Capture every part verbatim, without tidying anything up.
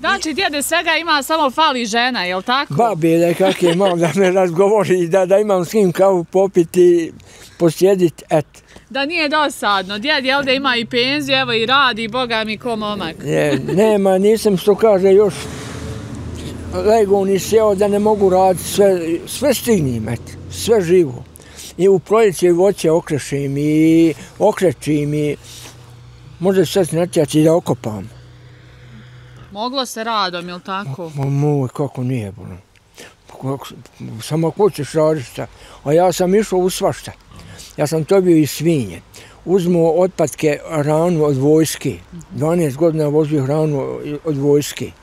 Znači, djede svega ima, samo fali žena, jel' tako? Babi nekak je malo da me razgovori, da, da imam s kim kavu popiti, posjedit, et. Da nije dosadno. Djed, jel' da ima i penziju, evo i radi, boga mi ko momak. Ne, nema, nisam što kaže još lego ni sjeo da ne mogu raditi, sve, sve stignim, et, sve živo. I u proljeće i voće okrešim i okrećim i možda sad natjaći da okopam. Moglo se radom, jel' tako? Moj, kako nije bilo. Samo ako ćeš raditi šta. A ja sam išao u svašta. Ja sam dobio i svinje. Uzmu otpadke hranu od vojske. dvanaest godina vozio hranu od vojske.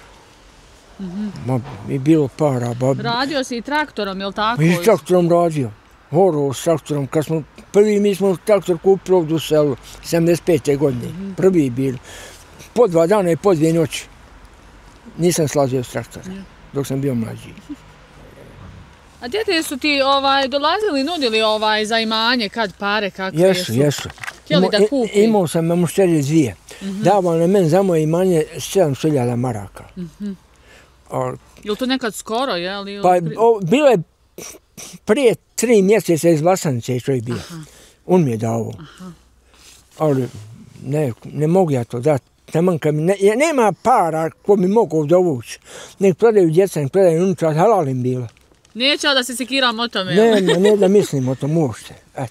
Ma, i bilo para. Ba... Radio si i traktorom, jel' tako? I s traktorom radio. Horo s traktorom. Kad smo, prvi mi smo traktor kupili ovdje u selu, sedamdeset pete godine. Mm-hmm. Prvi bili. Po dva dana i po dvije noći. Nisam slazio s traktora, dok sam bio mlađi. A djete su ti ovaj, dolazili, nudili ovaj, za imanje, kad pare, kakve jesu? Jesu, jesu. Htjeli da kupi? Imao sam mamušterije dvije. Mm-hmm. Davao na meni za moje imanje sedamsto hiljada maraka. Mm-hmm. A, je li to nekad skoro, je li? Pa, o, bilo je prije tri mjeseca iz Vlasanice čovjek bio. Aha. On mi je dao. Aha. Ali ne, ne mogu ja to dati. Ne, nema para ko mi mogu dovući. Nek prodaju djeca, nek prodaju unutra, halal im bilo. Neće da se sekiram o tome? Ne, ne da mislim o tom uopšte. Eto.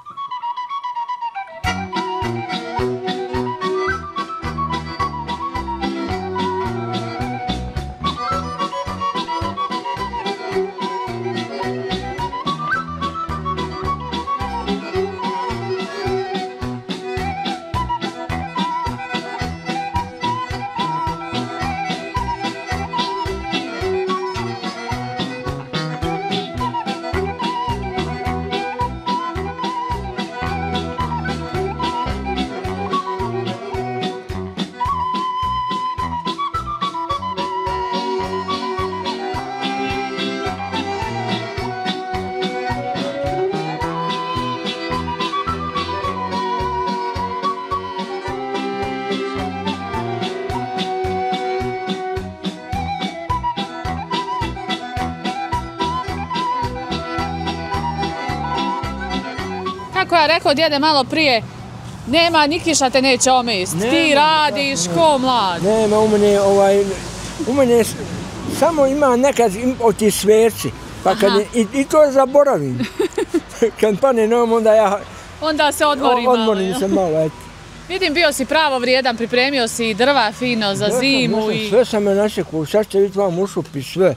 Kako ja rekao djede malo prije, nema Nikiša te neće omest. Ti radiš ko mlad. Nema, u mene, ovaj, u mene samo ima nekad od ti sverci, pa kad je, i, i to zaboravim. Kad pane nam, onda ja... Onda se odmori malo. Odmorim se malo, eto. Vidim, bio si pravo vrijedan, pripremio si drva fino za sve zimu sam, i... Sve sam me našekao, sad ćete vidjeti vam ušupi, sve.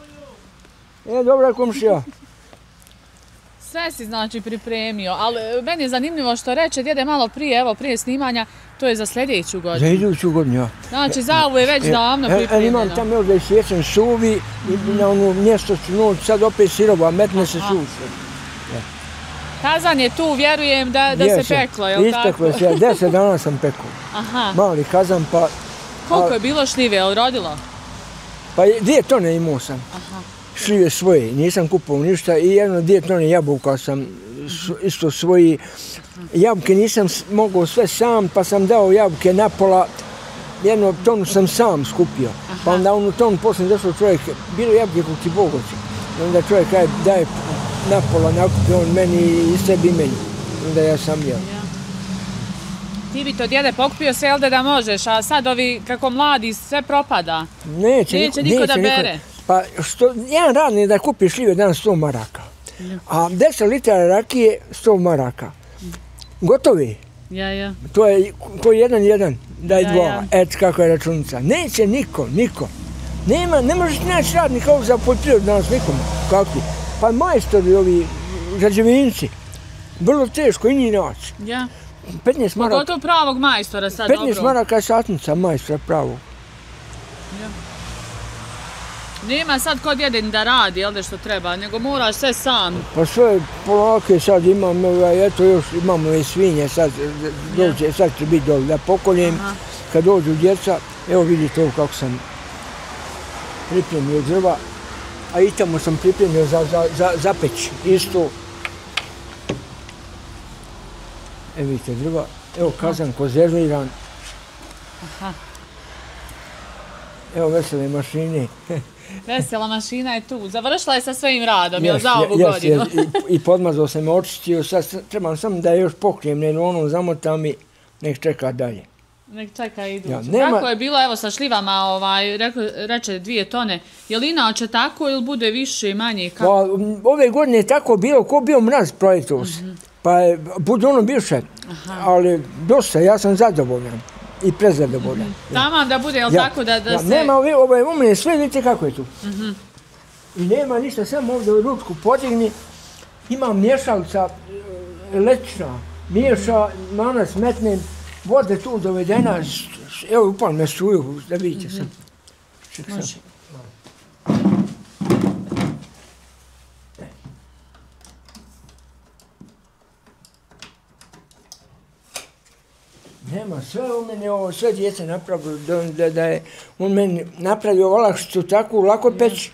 E, dobra komšija. Sve si znači pripremio, ali meni je zanimljivo što reče djede malo prije, evo prije snimanja, to je za sljedeću godinu. Za iduću godinu, ja. Znači za ovu je već e, davno e, pripremljeno. Imam tamo još da je sječen suvi mm-hmm. i na ono mjesto ću noć, sad opet sirova, metne se suše. Ja. Kazan je tu, vjerujem da, da se peklo, je li tako? Isteklo se, deset dana sam pekao. Aha. Mali kazan, pa... Koliko je bilo šljive, je li rodilo? Pa dvije tone imao sam. Aha. Šljive svoje, nisam kupao ništa i jedno dvije tone jabuka sam isto svoji. Jabuke nisam mogao sve sam, pa sam dao jabuke napola. Jednu tonu sam sam skupio. Aha. Pa onda onu tonu poslije došao čovjek, bilo jabuke kog ti Bog hoće. I onda čovjek kaj daje napola, nakupio on meni i sebi i meni. Onda ja sam jeo. Ja. Ti bi to djede pokupio sve, jel da možeš, a sad ovi kako mladi sve propada. Neće, neće niko, niko da bere. Niko. Pa što, jedan radnik da kupi šljive dan sto maraka, a deset litara rakije sto maraka. Gotovi. Ja, ja. To je ko jedan, jedan, daj ja, dva, ja. et kako je računica. Neće niko, niko. Nema, ne možeš naći radnika ovog za poljoprivredu danas nikom. Kakvi? Pa majstori ovi, građevinci, vrlo teško i njih naći. Ja. petnaest maraka. Pogotovo pravog majstora sad, petnaest dobro. maraka je satnica majstora pravog. Ja. Nema sad kod jedan da radi, jel da što treba, nego moraš sve sam. Pa sve polake sad imam, eto još imamo i svinje, sad dođe, ja. Sad će biti dole da pokoljem. Aha. Kad dođu djeca, evo vidite ovo kako sam pripremio drva, a i tamo sam pripremio za, za, za, za peć, isto. Evo vidite drva, evo kazan konzerviran. Aha. Evo vesele mašine. Vesela mašina je tu. Završila je sa svojim radom, jel Jes, za ovu jes, godinu? jes, I, I podmazao sam me, očistio, sad trebam samo da je još pokrijem nailonom, zamotam i nek čeka dalje. Nek čeka idući. Ja, nema... Kako je bilo evo sa šljivama, ovaj, reko, reče dvije tone, je li inače tako ili bude više i manje? Kako? Pa, ove godine je tako bilo, ko bio mraz projektovao se. Mm-hmm. Pa je, bude ono bivše, ali dosta, ja sam zadovoljan i prezadovoljan. Mm-hmm. Tamam da bude, jel ja, tako da, da ja, se... Nema ove, ove umne, sve vidite kako je tu. Mm-hmm. I nema ništa, samo ovdje u ručku podigni, imam mješalca električna, miješa, mana smetnem, vode tu dovedena, evo upal me struju, da vidite sam. Mm-hmm. Može. Nema, sve u meni ovo, sve djece napravilo, da, da, da je on meni napravio olakšicu takvu, lako peći.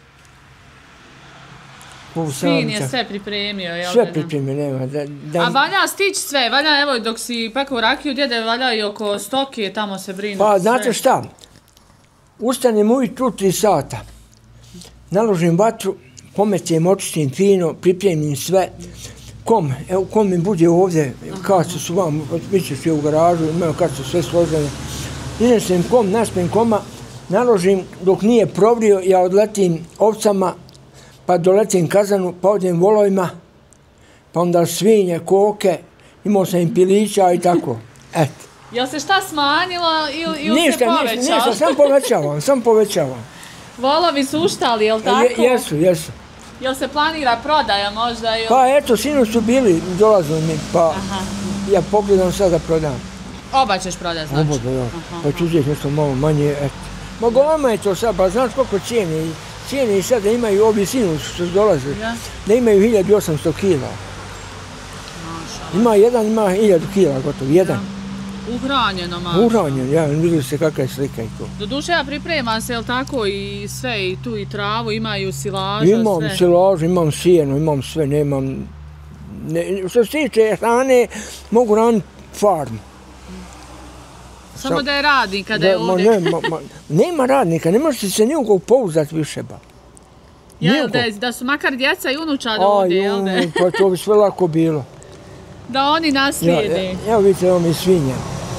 Sin je sve pripremio, jel? Sve pripremio, nema. Da, da... A valja stići sve, valja, evo, dok si pekao rakiju, djede valja i oko stoke, tamo se brinu. Pa, znate šta, ustanem ujutru tri sata, naložim vatru, pometem, očistim fino, pripremim sve. Kom, evo, kom mi bude ovdje, kace su vam, vi ćeš je u garažu, imaju kace sve složene. Iznesem kom, naspem koma, naložim, dok nije provrio, ja odletim ovcama, pa doletim kazanu, pa odem volovima, pa onda svinje, koke, imao sam im pilića i tako. Eto. Jel se šta smanjilo ili, ili ništa, se povećao? Ništa, ništa, sam povećavam, sam povećavam. Volovi su uštali, jel tako? Je, jesu, jesu. Jel se planira prodaja možda? Ili... Pa eto, sinu su bili, dolazili mi, pa aha. Ja pogledam sad da prodam. Oba ćeš prodati, znači? Oba, da, aha, pa ću uzeti nešto malo manje, eto. Ma golema je to sad, pa znaš koliko cijene, cijene i sad da imaju ovi sinu što dolaze, ja. Da imaju hiljadu osamsto kila. Maša. Ima jedan, ima hiljadu kila gotovo, jedan. Ja. Uhranjeno malo. Uhranjeno, ja, vidio se kakva je slika i to. Doduše ja pripremam se, jel tako, i sve, i tu i travu, imaju silaža, imam sve. Imam silažu, imam sjeno, imam sve, nemam... Ne, što se tiče hrane, mogu raniti farmu. Samo Sam, da je radnika, da je ovdje... Ma, ne, ma, ma, nema radnika, ne možete se nikog pouzdati više, ba. Ja, da, da su makar djeca i unučad ovdje, jel da? Pa to bi sve lako bilo. Da oni naslijede. Ja, evo vidite, evo mi svinja.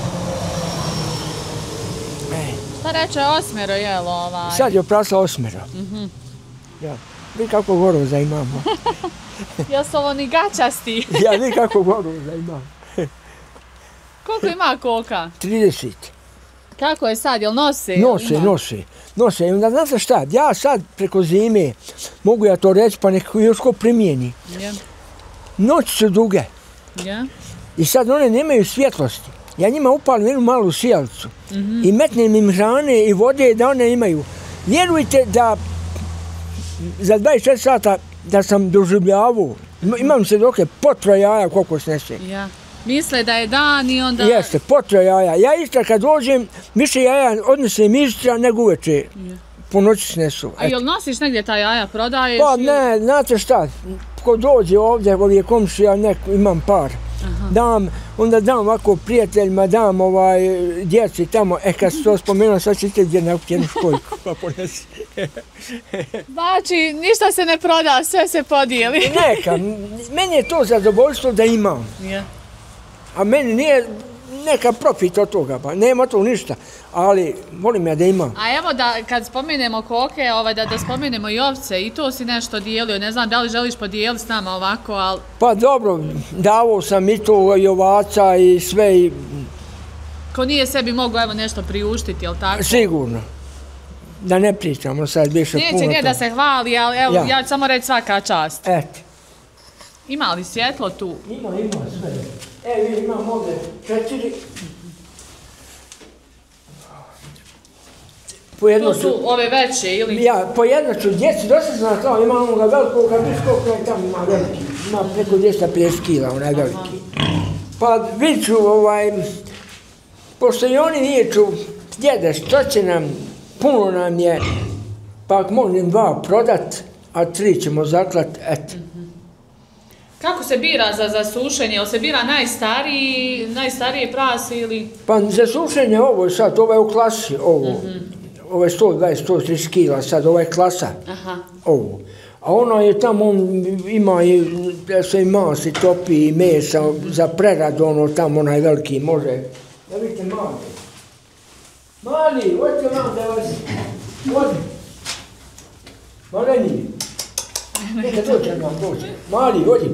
Šta reče osmero, jel ovaj? Sad je oprasla osmero. Mm-hmm. Ja, vidi kako goroza imamo. Jel su ovo ni gačasti? Ja, vidi kako goroza imamo. Koliko ima koka? trideset. Kako je sad, jel nose? Nose, ima? nose. Nose, i onda znate šta, ja sad preko zime, mogu ja to reći, pa neko još ko primijeni. Yeah. Noći su duge. Yeah. I sad one nemaju svjetlosti. Ja njima upalim jednu malu sijalicu mm-hmm. i metnem im hrane i vode da one imaju. Vjerujte da za dvadeset četiri sata da sam doživljavao, imam se dok je potro jaja koliko snese. Ja. Misle da je dan i onda... Jeste, potro jaja. Ja isto kad dođem, više jaja odnesem istra nego uveče. Ja. Po noći snesu. A jel nosiš negdje ta jaja, prodaješ? Pa ne, znate šta, ko dođe ovdje, ovdje komšija, neko, imam par. Aha. Dam, onda dam ovako prijateljima, dam ovaj, djeci tamo, e kad se to spomenuo, sad ćete gdje na jednu školjku, pa ponesi. Znači, ništa se ne proda, sve se podijeli. Neka, meni je to zadovoljstvo da imam. Ja. A meni nije neka profit od toga, pa nema to ništa, ali volim ja da imam. A evo da kad spomenemo koke, ovaj, da, da spomenemo i ovce, i to si nešto dijelio, ne znam da li želiš podijeliti s nama ovako, ali... Pa dobro, davao sam i to i ovaca i sve i... Ko nije sebi mogao evo nešto priuštiti, jel tako? Sigurno. Da ne pričamo sad više Neće, puno to. Neće, nije da se hvali, ali evo, ja, ja ću samo reći svaka čast. Eto. Ima li svjetlo tu? Ima, ima sve. Evo imam ovdje četiri. To su ove veće ili? Ja, po jedno ću djeci, dosta sam znao, ima onoga velikog, a biskog, kraj tamo ima veliki. Ima preko dvjesto pedeset kila, onaj veliki. Pa vidit ću, ovaj, pošto i oni nijeću, djede, što će nam, puno nam je, pa ako možem dva prodat, a tri ćemo zaklat, eto. Kako se bira za, za sušenje? Jel se bira najstariji, najstarije prase ili? Pa za sušenje ovo je sad, ovo je u klasi, ovo. Mm-hmm. ovo je sto dvadeset do sto trideset kila, sad ovo je klasa. Aha. Ovo. A ono je tamo, on ima i, da se i masi topi i mesa za preradu, ono tamo onaj veliki može. Da vidite mali. Mali, hoćete vam da vas, odi. Maleni. Neka dođe nam dođe. Mali, odi.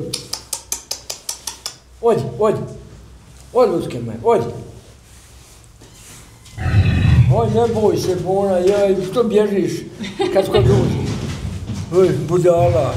Odi, odi. Odi, luske moje, odi. Oj, ne boj se, Bona, jaj, što bježiš kad ko dođe? Oj, budala.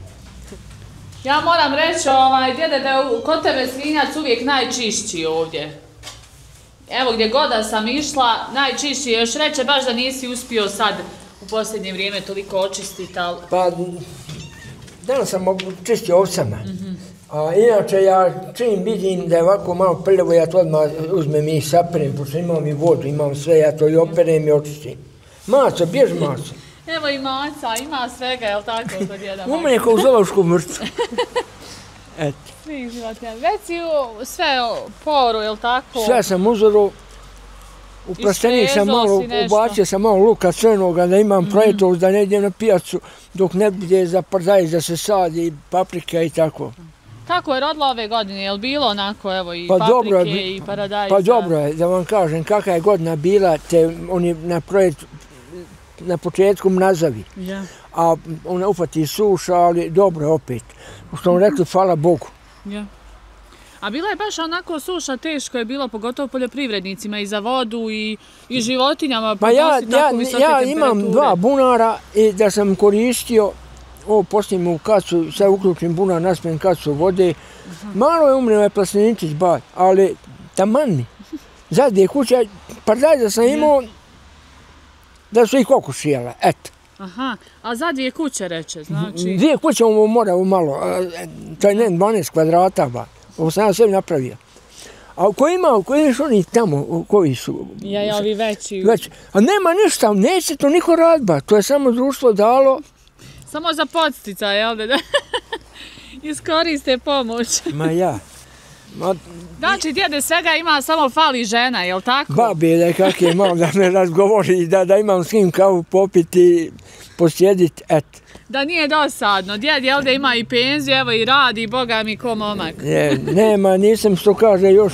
Ja moram reći, ovaj, djede, da je kod tebe svinjac uvijek najčišći ovdje. Evo, gdje god da sam išla, najčišći. Još reče baš da nisi uspio sad u posljednje vrijeme toliko očistiti, ali... Pa, danas sam čistio ovcama. Mm-hmm. A inače, ja čim vidim da je ovako malo prljavo, ja to odmah uzmem i saperem, pošto imam i vodu, imam sve, ja to i operem i očistim. Maco, bjež Maco. Evo i maca, ima svega, jel tako kod djeda? U mene kao u zoološkom vrtu. Eto. Svih životinja. Već si sve poru, jel tako? Sve sam uzoro. U plastenik sam malo, ubacio sam malo luka crnoga, da imam mm-hmm. projetov, da ne idem na pijacu dok ne bude za paradajz, da se sadi paprika i tako. Kako je rodila ove godine? Je li bilo onako, evo, i pa paprike dobro, i paradajza? Pa dobro je, da vam kažem, kakva je godina bila, te oni na projet na početku mrazavi. Yeah. A ona ufati suša, ali dobro opet. Što vam rekli, hvala Bogu. Yeah. A bila je baš onako suša, teško je bilo, pogotovo poljoprivrednicima i za vodu i, i životinjama. Pa ja, ja, ja imam dva bunara i da sam koristio, ovo postavim u kacu, sad uključim bunar, naspijem kacu vode. Uh-huh. Malo je umreo je plasteničić bad, ali taman mi. Zadnje kuće, paradajz da sam imao, da su ih kokošijala, eto. Aha, a za dvije kuće reče, znači? Dvije kuće ovo mora malo, to je ne dvanaest kvadrata, ba. Ovo sam ja sve napravio. A ko ima, ko imaš oni tamo, koji su? Ja, ja, ovi veći. Veći. A nema ništa, neće to niko radba, to je samo društvo dalo. Samo za podstica, jel da? Iskoriste pomoć. Ma ja. Ma... Znači, djede, svega ima, samo fali žena, jel tako? Babi, da kak je malo da me razgovori, da, da imam s kim kavu popiti, posjediti, eto. Da nije dosadno. Djed, jel da ima i penziju, evo i radi, boga mi ko momak. Ne, nema, nisam što kaže još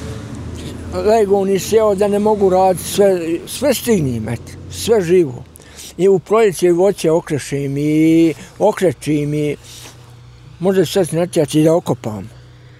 lego ni sjeo da ne mogu raditi, sve, sve stignim, eto, sve živo. I u proljeće voće okrešim i okrećim i možda se sad natjaći da okopam.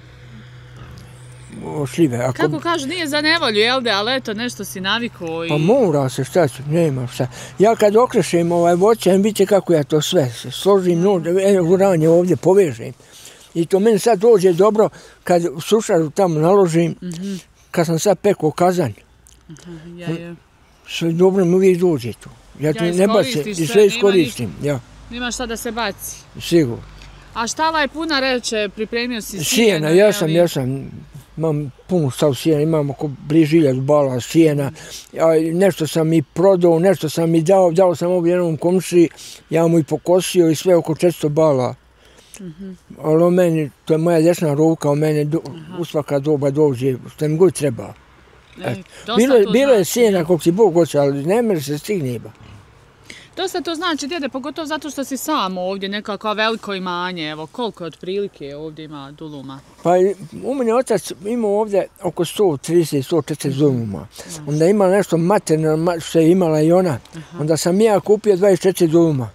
Šljive. Ako... Kako kažu, nije za nevolju, jel da, ali eto, nešto si navikao i... Pa mora se, šta ću, nema šta. Ja kad okrešim ovaj voće, vidite kako ja to sve složim, no, ranje ovdje povežem. I to meni sad dođe dobro kad sušaru tamo naložim, mm-hmm. kad sam sad pekao kazan. Aha, ja, ja. Sve dobro mi uvijek dođe to. Ja to ja ne bacim i sve iskoristim. Nima, ja. Nima šta da se baci. Sigurno. A štala je puna reče, pripremio si sjena? Sjena, ja sam, ja sam. Imam puno stav sjena, imam oko blizu hiljadu bala sjena. Nešto sam i prodao, nešto sam i dao, dao sam ovdje jednom komšiji, ja mu i pokosio i sve oko četiristo bala. Mm-hmm. Ali o meni, to je moja desna ruka, o mene do, u svaka doba dođe, što mi god treba. E, bilo, bilo je sjena kog si Bog hoće, ali ne mere se stigne ba. Dosta to znači, djede, pogotovo zato što si sam ovdje, nekako veliko imanje, evo, koliko otprilike ovdje ima duluma? Pa u mene otac imao ovdje oko sto trideset do sto četrdeset duluma. Onda ima nešto materno, što je imala i ona. Aha. Onda sam ja kupio dvadeset četiri duluma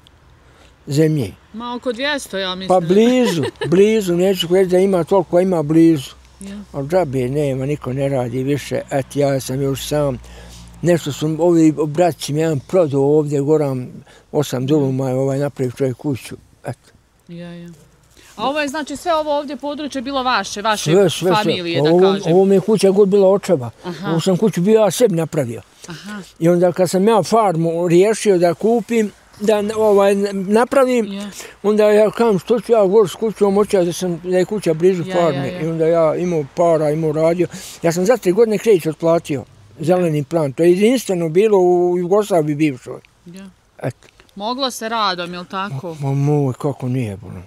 zemlje. Ma oko dvjesto, ja mislim. Pa blizu, blizu, neću reći da ima toliko, ima blizu. Ja. Ali džabe nema, niko ne radi više, et ja sam još sam. Nešto su ovi braći mi jedan prodao ovdje, goram osam duluma, ovaj napravio čovjek kuću, eto. Ja, ja. A ovo je znači sve ovo ovdje područje bilo vaše, vaše sve, sve, familije, sve. da ovo, kažem? Ovo mi je kuća god bila očeva. Aha. Ovo sam kuću bio ja sebi napravio. Aha. I onda kad sam ja farmu riješio da kupim, da ovaj, napravim, yeah. onda ja kam što ću ja gor s kućom, očeo da, sam, da je kuća blizu yeah, farme. Yeah, yeah. I onda ja imao para, imao radio. Ja sam za tri godine kredit otplatio. Zeleni plan. To je jedinstveno bilo u Jugoslaviji bivšoj. Ja. Eto. Moglo se radom, je li tako? Ma moj, kako nije bilo.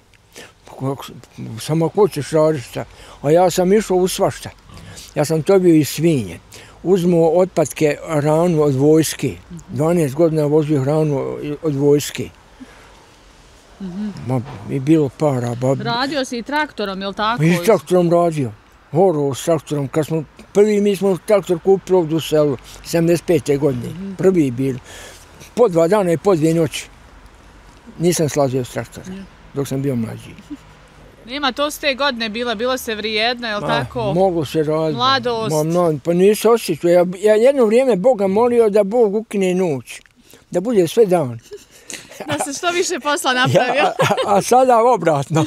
Samo ako ćeš raditi šta. A ja sam išao u svašta. Ja sam dobio i svinje. uzmu otpadke hranu od vojske. dvanaest godina vozio hranu od vojske. Ma, i bilo para. Ba... Radio si i traktorom, jel tako? I s traktorom radio. Horo s traktorom. Kad smo, prvi mi smo traktor kupili ovdje u selu, sedamdeset pete godine. Mm-hmm. Prvi bili. Po dva dana i po dvije noći. Nisam slazio s traktora, yeah. dok sam bio mlađi. Ima, to su te godine bila, bilo se vrijedno, jel Ma, tako? Moglo se raditi. Mladost. Ma, mlad, pa nisam osjećao. Ja, ja jedno vrijeme Boga molio da Bog ukine noć. Da bude sve dan. Da se što više posla napravio. Ja, a, a sada obratno.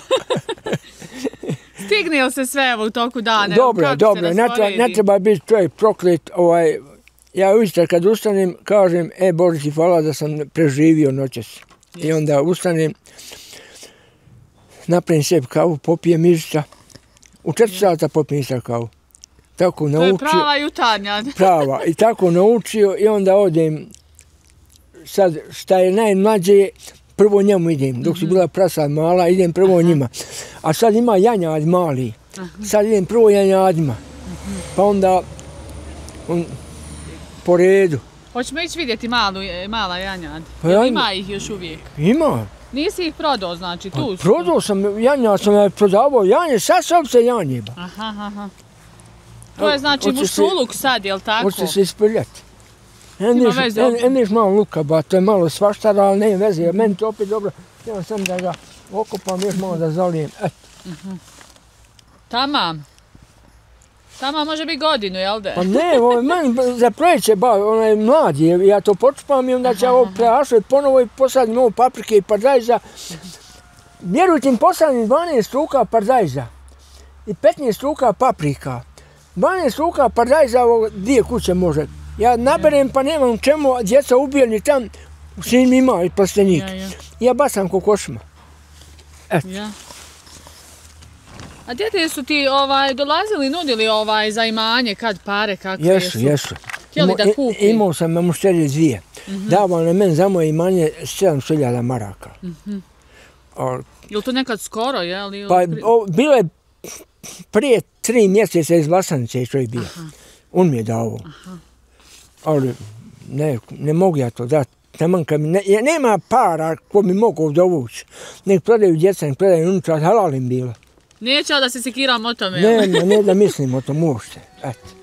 Stigne li se sve evo u toku dana? Dobro, dobro. Ne treba, ne treba biti čovjek proklet. Ovaj, ja ujutro kad ustanem kažem, e Bože ti hvala da sam preživio noćas. Yes. I onda ustanem, napravim sebi kavu, popijem mižica. U četiri sata popijem isto kavu. Tako naučio. To je prava jutarnja. Prava. I tako naučio i onda odem, sad šta je najmlađe, prvo njemu idem. Dok su bila prasa mala, idem prvo Aha. njima. A sad ima janjad mali. Aha. Sad idem prvo janjadima. Aha. Pa onda on, po redu. Hoćemo ići vidjeti malu, mala janjad. Pa ja, ima ih još uvijek? Ima. Nisi ih prodao, znači, tu pa, su? Prodao sam, janjad sam ja prodavao, janje, sad sam se janjeba. Aha, aha. To je znači mušuluk sad, jel tako? Hoće se isprljati. Eniš malo luka, ba, to je malo svaštara, ali nema veze, jer meni to opet dobro. Ja sam da ga okupam, još malo da zalijem. Eto. Uh-huh. Tamam. Tamam može biti godinu, jel da? Pa ne, ovo, meni za proljeće, ba, ona je mladi, ja to počupam i onda ću ovo preašati ponovo i posadim ovo paprike i paradajza. Vjerujte im, posadim dvanaest struka paradajza i petnaest struka paprika. dvanaest struka paradajza ovo dvije kuće može. Ja naberem pa nemam čemu, djeca ubijeni tam, sin ima i plastenik. Ja, ja. ja basam kokošima. Eto. Ja. A djete su ti ovaj, dolazili, nudili ovaj, za imanje, kad pare, kakve jesu? Jesu, jesu. Htjeli da kupi? Imao sam mušterije dvije. Uh-huh. Davao na meni za moje imanje sedamsto hiljada maraka. Uh-huh. O, je li to nekad skoro, je li? Pa o, bilo je prije tri mjeseca iz Vlasanice što je bio. Aha. On mi je dao. Aha. Ali ne, ne mogu ja to dati. Ne, nema para ko mi mogu dovući. Nek prodaju djeca, nek prodaju unutra, halalim bilo. Neće da se sekiram o tome. Ne, ne, ne da mislim o tom uopšte. Eto.